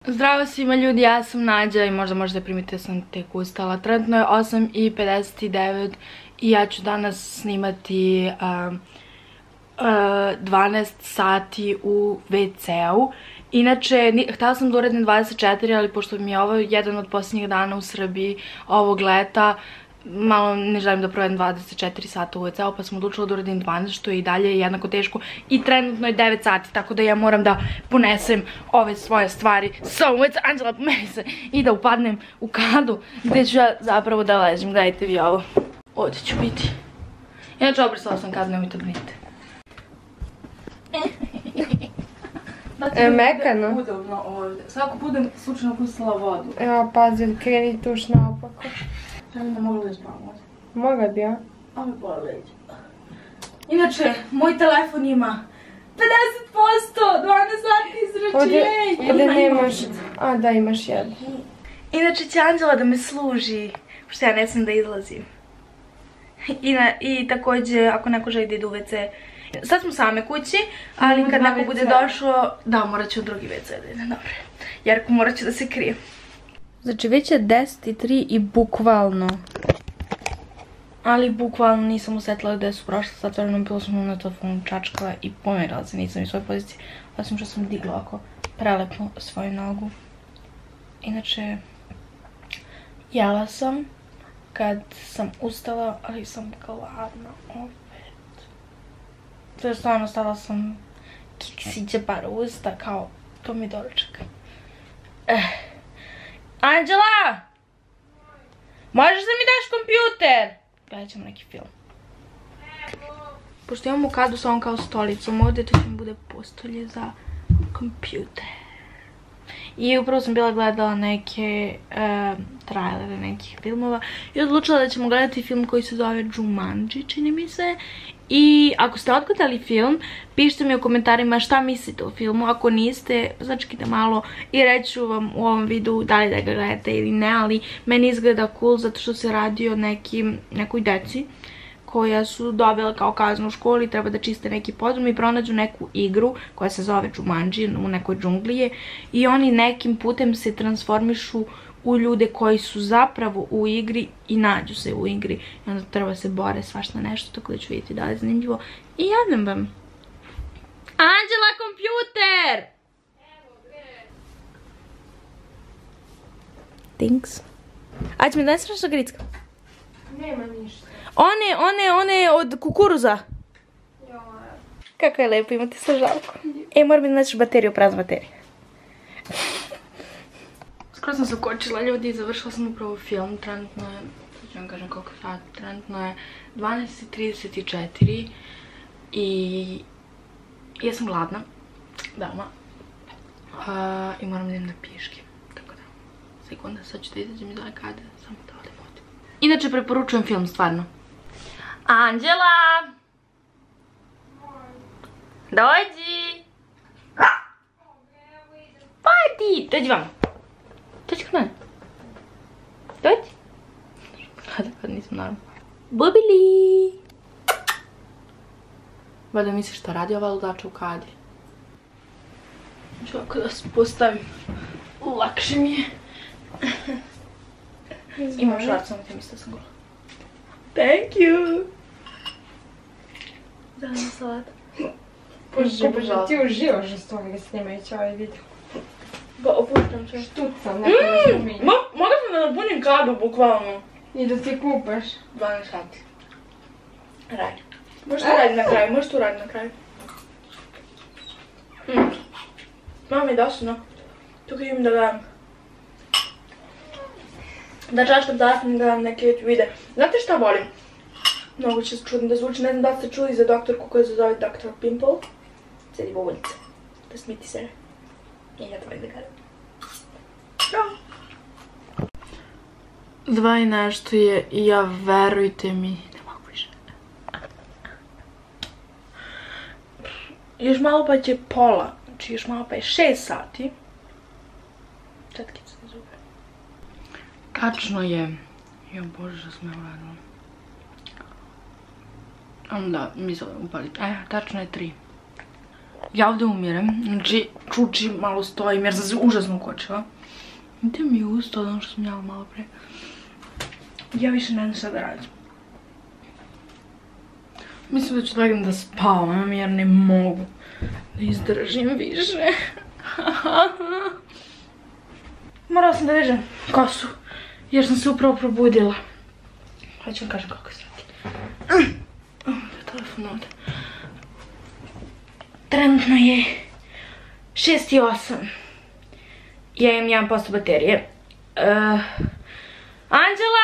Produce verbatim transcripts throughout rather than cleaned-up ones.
Zdravo svima ljudi, ja sam Nađa i možda možete primiti da sam tek ustala. Trenutno je osam i pedeset devet i ja ću danas snimati uh, uh, dvanaest sati u ve ce-u. Inače, htjela sam da uradim dvadeset četiri, ali pošto mi je ovo jedan od posljednjih dana u Srbiji ovog leta, malo ne želim da provedem dvadeset četiri sata u ve ce-u, pa sam odlučila da uradim dvanaest, što je i dalje jednako teško. I trenutno je devet sati, tako da ja moram da ponesem ove svoje stvari sa ulice, Anđela pomeri se, i da upadnem u kadu gde ću ja zapravo da ležim. Gledajte vi ovo. Ovdje ću biti. Inače, obrisala sam kadu, nemojte brinite. E, mekano. Udobno ovdje. Sad ako budem slučajno pustila vodu. Evo, pazi, kreni tuš naopako. Želim da mogu da spavam ovdje. Mogla bi, ja? Ovo mi boli leđa. Inače, moj telefon ima pedeset posto, dvanaest sati izračenja. Ovdje nemaš, a da imaš jednu. Inače će Anđela da me služi, pošto ja ne smijem da izlazim. I, na, i također, ako neko želi da ide u ve ce, sad smo same kući, ali kad neko bude došao, da, morat ću u drugi ve ce da ide, dobro. Jer morat ću da se krijem. Znači već je deset i tri i bukvalno. Ali bukvalno nisam osjetila gde su prošla sat vremena, bilo sam na telefonu čačkala i pomerala se, nisam iz svoje pozicije, osim što sam digla ovako prelepo svoju nogu. Inače, jela sam kad sam ustala, ali sam gladna opet. To je stvarno, stala sam kiksiće par usta, kao to mi doručak. Eh. Anđela! Možeš da mi daš kompjuter? Gledat ćemo neki film. Pošto imamo kadu sa ovom kao stolicom ovdje, to će mi bude postolje za kompjuter. I upravo sam bila gledala neke uh, trailere nekih filmova i odlučila da ćemo gledati film koji se zove Jumanji, čini mi se. I ako ste odgledali film, pišite mi u komentarima šta mislite o filmu. Ako niste, začekajte malo i reći ću vam u ovom videu da li da ga gledate ili ne, ali meni izgleda cool zato što se radi o nekim, nekoj deci koja su dobila kao kaznu u školi, treba da čiste neki podrum i pronađu neku igru koja se zove Jumanji, u nekoj džungli je, i oni nekim putem se transformišu u ljude koji su zapravo u igri i nađu se u igri. I onda treba se bore svašta nešto, tako da ću vidjeti da li je zanimljivo. I javljam vam. Anđela, kompjuter! Thanks. Ajde mi danas nešto gricka. Nema ništa. One, one, one od kukuruza. Kako je lepo imati slažalku. E, moram mi da naćeš bateriju, praznu bateriju. Skoro sam se ukočila ljudi i završila sam upravo film. Trenutno je, sad ću vam kažem koliko sad, trenutno je dvanaest i trideset četiri i ja sam gladna, dama, uh, i moram da idem da piškim, tako da, sekunda, sad ću da izađem iz ove kade, samo da odem ovdje. Inače preporučujem film, stvarno. Anđela! Dođi! Pati! Dođi vam! Dođi kod mene. Dođi. Kada kad nisam naravno. Bubili! Vada misliš šta radi ova ludača u kadi. Ću ovako da se postavim. Lakše mi je. Imam švart, samo ti mislila sam gola. Thank you! Zelena salata. Bože, bože, ti uživaš u stvari snimajući ovaj video. Ba, opuštam se. Štucam, neko da se uminje. Mogu sam da napunim kadu, bukvalno. I da ti kupaš. dvanaest sati. Radi. Možeš to raditi na kraju, možeš to raditi na kraju. Mm. Malo mi je dosadno. Tukaj imam da gledam. Da čačkam telefon i gledam neke YouTube videe. Znate šta volim? Mnogo će se čudno da zvuči, ne znam da ste čuli za doktorku koja se zove doktor Pimple. Sedi u ulici. Da smiti se. I ja to volim da gledam. Ćao! Dva i nešto je i ja, verujte mi, ne mogu više. Još malo pa će pola, znači još malo pa je šest sati. Četkica na zube. Tačno je, jo bože što sam ja uradila. Onda mi se upaliti, e, tačno je tri. Ja ovdje umirem, znači čuči malo stojim jer sam se užasno ukočila. Gdje mi je usto od ono što sam jela malo pre. Ja više ne znam šta da radim. Mislim da ću da idem da spavam jer ne mogu da izdržim više. Morala sam da vežem kosu jer sam se upravo probudila. Hoću vam kažem koliko je sati. Telefon ovdje. Trenutno je šest i osam. Ja imam jedan posto baterije. Anđela!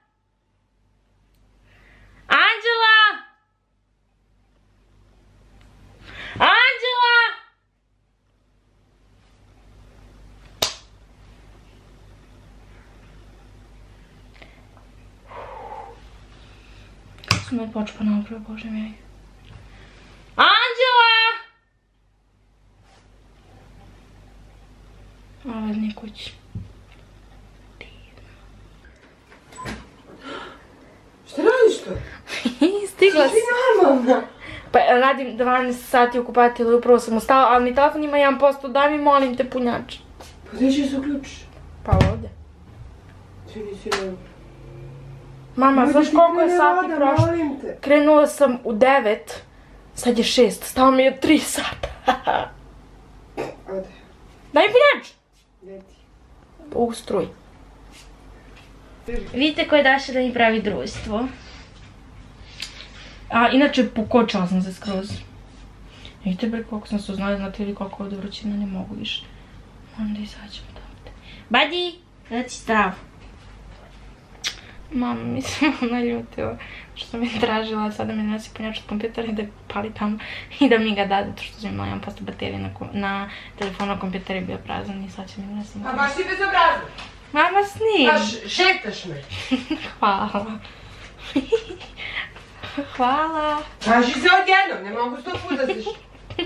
Anđela! Anđela! Kako sam me počela napravo, bože mi. Anđela! Ovo je nije kući. Šta radiš to? Stigla si. Ti normalno. Pa radim dvanaest sati u kupatilu i upravo sam ustala, ali mi telefon ima jedan posto, daj mi molim te punjač. Pa gdje će se uključiš? Pa ovdje. Ti nisi normalno. Mama, znaš koliko je sati prošlo? Krenula sam u devet, sad je šest, stalo mi je tri sata. Ode. Daj mi punjač! Gdje ti? U struj. Vidite ko je Daša da mi pravi društvo. A, inače, pokočala sam se skroz. Vidite bre koliko sam se uznali, znate li koliko ovdje vrućina, ne mogu više. Moram da izađem od ovdje. Badi, da ti zdrav. Mama mi se naljutila što sam mi tražila sada mi nosi punjač od kompjutera i da pali tamo i da mi ga da, zato što sam imala jedan posto baterije na, na telefonu, kompjuter je bio prazan i sad će mi nosim. A baš ti bezobrazno. Mama, snim. Baš šetaš me. Hvala. Hvala. Kaži se odjednom, ne mogu sto puta se što.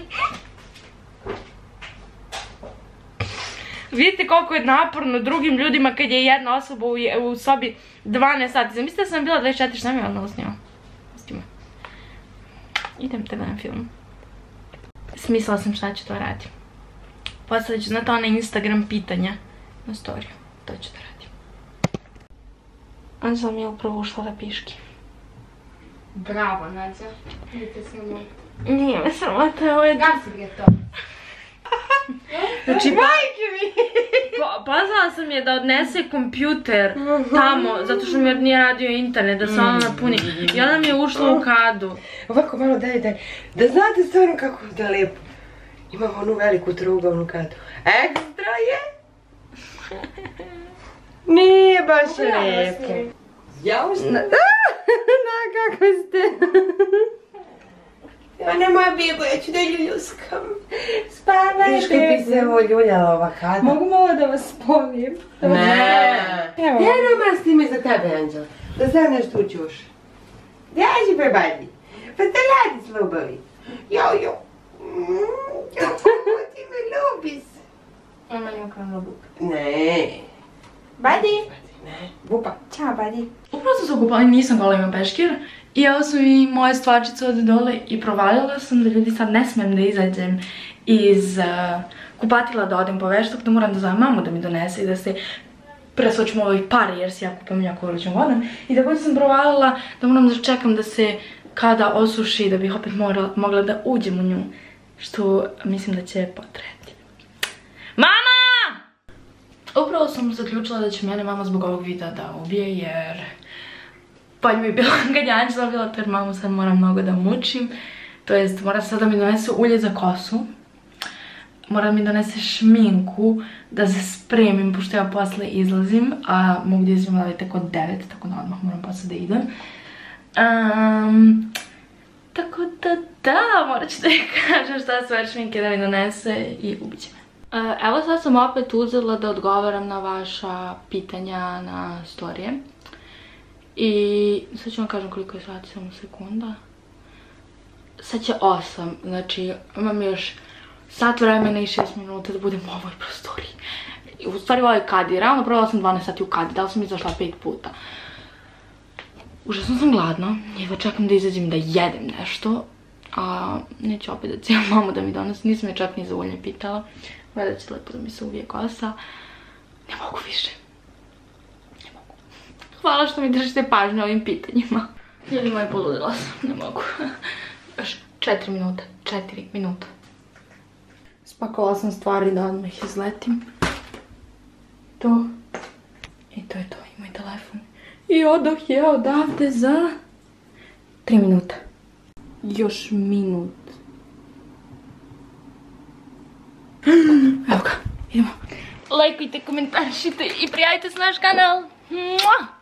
Vidite koliko je naporno drugim ljudima kad je jedna osoba u, u sobi dvanaest sati. Zamislite da sam bila dvadeset četiri, šta mi je ono snima? Snima. Idem te gledam film. Smislila sam šta ću to radim. Postavit ću, znate, ona Instagram pitanja na storiju. To ću da radim. Anđela mi je upravo ušla da piški. Bravo, Nadja. Vidite se na mogu. Nije me sramota, ovo je... Gasi bre to. Znači, pa, pozvala sam je da odnese kompjuter tamo, zato što mi nije radio internet, da se ona napuni. I ona mi je ušla u kadu. Ovako malo daj, daj. Da znate stvarno kako da je lijepo. Imam onu veliku trougovnu kadu. Ekstra je! Nije baš lijepo. Ja ušla. Na, kako ste? Ona moja bebo, ja ću da ljuljuskam. Spavaj, bebo. Viš kad bi se ovo ljuljala ova kada. Mogu malo da vas polim? Ne. Evo. Ja nama s time za tebe, Anđela. Da sam nešto učuš. Daži prebadi. Pa šta radi s ljubavi? Jo, jo. Jo, kako ti me ljubiš. Ona nije okrenula buk. Ne. Badi. Ne. Bupa. Ćao, Badi. Upravo sam se okupala i nisam gola, imam peškir. I evo su i moje stvarčice ovdje dole i provalila sam da ljudi sad ne smijem da izađem iz uh, kupatila da odem po veštak, da moram da zovem mamu da mi donese i da se presvočimo ovih pare jer se ja kupam jako vrućom vodom. I također sam provalila da moram da čekam da se kada osuši da bih opet morala, mogla da uđem u nju, što mislim da će potrebati. Mama! Upravo sam zaključila da će mene mama zbog ovog videa da ubije jer... bolje mi je bilo kad je Anđela bila, jer mamu sad moram mnogo da mučim. To jest, mora sad da mi donese ulje za kosu. Mora da mi donese šminku da se spremim, pošto ja posle izlazim. A mogu da izvim ali tek od devet, tako da odmah moram posle da idem. Um, tako da da, morat ću da je kažem šta sve šminke da mi donese i ubit će me. Uh, evo sad sam opet uzela da odgovaram na vaša pitanja na storije. I sad ću vam kažem koliko je sati, samo sekunda. Sad će osam, znači imam još sat vremena i šest minuta da budem u ovoj prostoriji. U stvari u ovoj kadi, realno provala sam dvanaest sati u kadi, da li sam izašla pet puta. Užasno sam gladna, jedva čekam da izađem da jedem nešto. A neću opet da cijelim mamu da mi donosi. Nisam je čak ni za ulje pitala. Gledat će lepo da mi se uvije kosa. Ne mogu više. Ne mogu. Hvala što mi držite pažnju ovim pitanjima. Ljudi moji, poludila sam. Ne mogu. Još četiri minuta. Četiri minuta. Spakovala sam stvari da odmah izletim. To. I to je to. I moj telefon. I odoh je odavde za tri minuta. Još minut. Evo ga, idemo. Lajkujte, komentaršite i prijavite se na naš kanal. Mua!